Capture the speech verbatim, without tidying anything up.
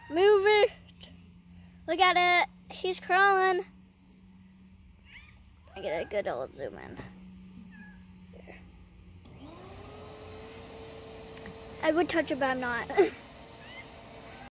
Move it. Look at it. He's crawling. I get a good old zoom in. There. I would touch it, but I'm not.